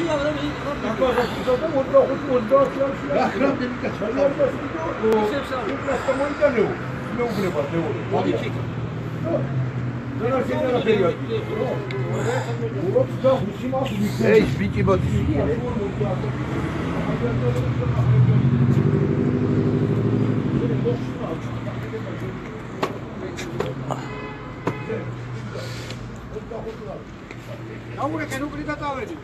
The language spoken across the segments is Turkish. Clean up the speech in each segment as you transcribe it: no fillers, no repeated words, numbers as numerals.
Ej, zbici, bo... Ahora que no grita todo eso.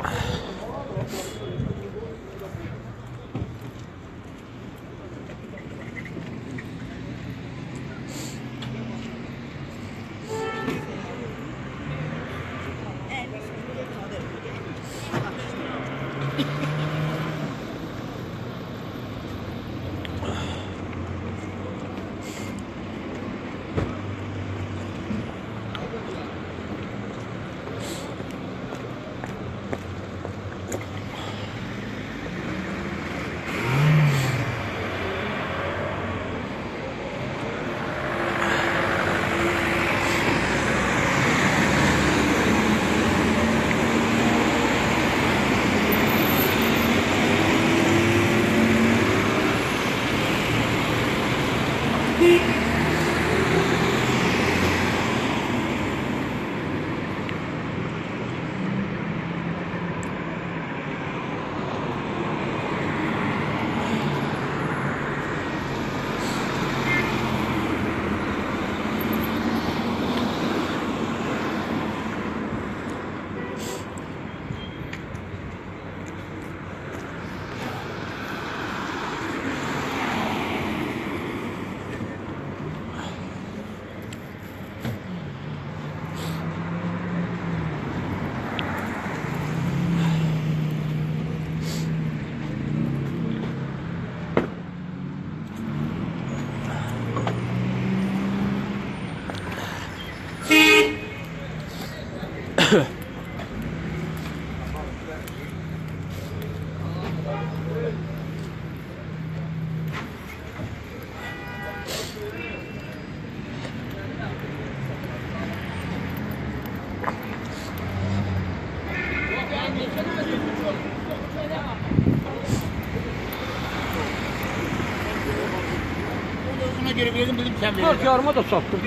Geri verdim dedim sen Dört yarıma da sattım.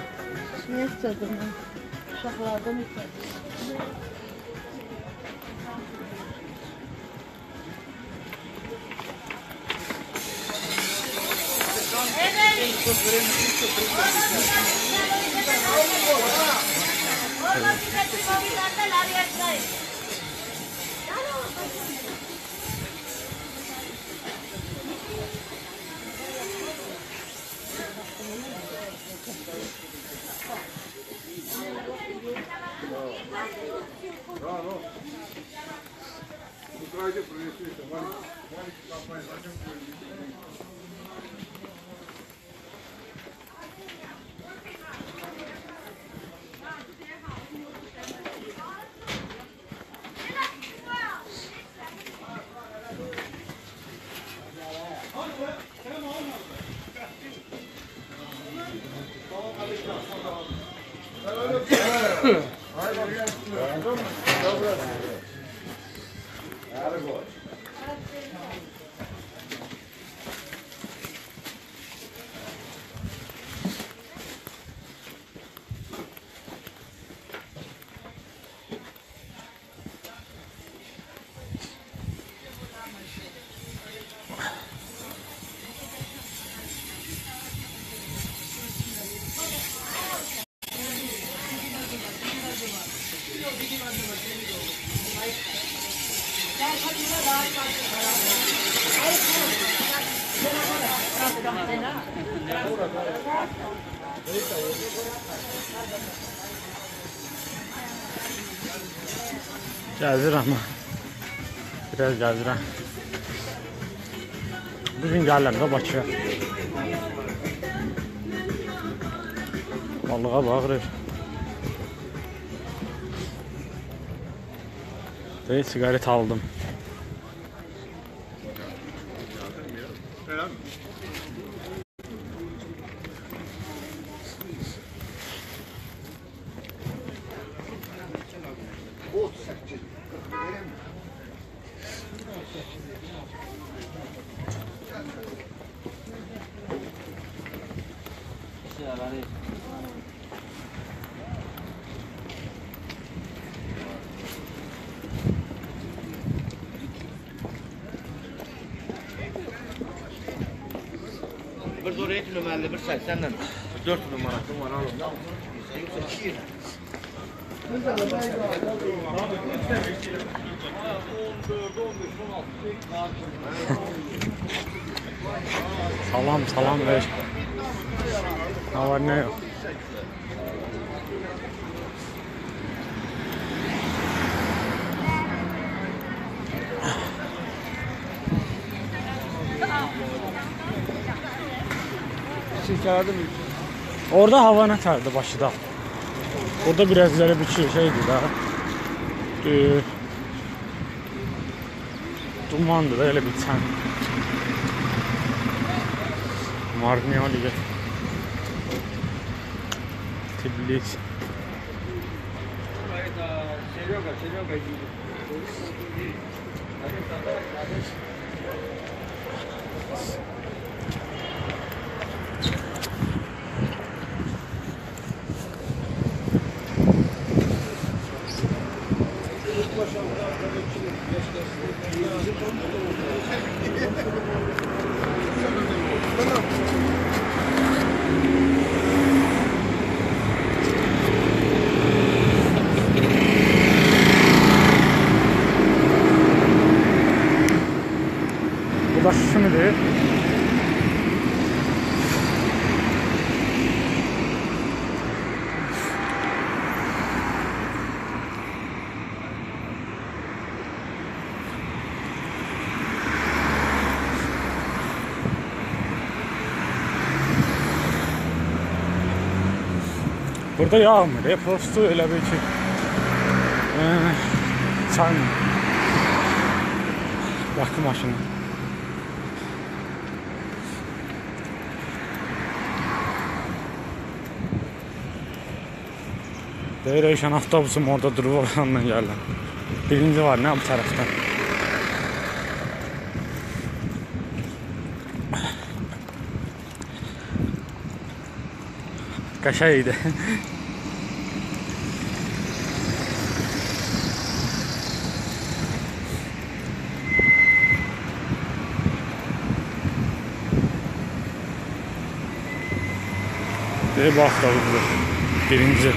Ne istedim ben? Uşaklardan istedim. Gəzirəm. Biraz gəzirəm. Bugün gəlirəm də Bakıya. Balığa bağırır. Ve sigaret aldım. Bir oraya kilometre, bir 80'den 4 numarası var alın. Yoksa 2 yıl. Salam ver. Ne var ne yok. Orada hava ne tardı başıda. Orada biraz ileri bir şeydi daha. Dumandı da öyle bir tane. Marnioli. Tbilisi. Bu da şimdi burada yağmur, prosto öyle bir şey. Çay mı? Bakım maşını. Değişen avtobusum orada duruyor, ondan geldim. Birinci var ne bu tarafta? Kaşaydı. Bu avtobusdur. Birinci.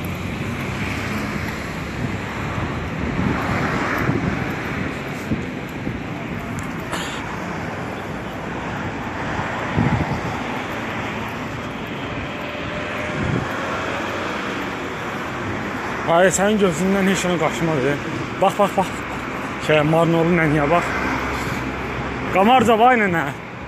Hayır, sənin gözündən heç yana qaçmadı. Bax. Marnolu nənəyə bax. Qamarca vay nənə.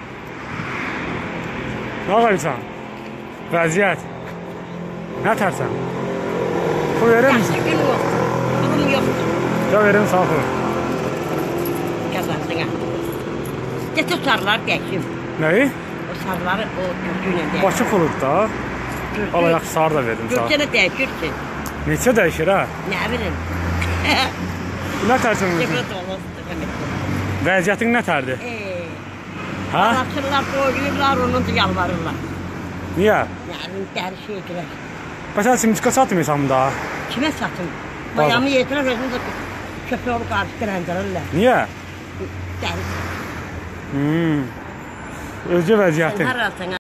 Nə qalırsan? Vəziyyət. Nə tərsən? Pul verir misin? Gün yoxdur. Pulum yoxdur. Ya verim sağ ol. Qazansın ha. Getir o sarıları dəyişim. Nəyi? O sarıları o gürcüyle dəyişim. Bakı puludur da. Al ayaq sarı da verdim sağ ol. Gürcüyle dəyişirsin. Neçə dəyişir ha? Nə bilim. Nə tərsən özün? Cibrat olmazdır. Vəziyyətin nə tərdir? Ha? Alasırlar, qoyurlar, onun da yalvarırlar. Niyə? Yəni, dəri şey edirlər. Məsələn, simçika satmıyorsan da. Kimə satın? Bayamı yetirər, özünü də köpək olup qarışdırandırırlar. Niyə? Dəri. Özgə vəziyyətin. Sən harasın?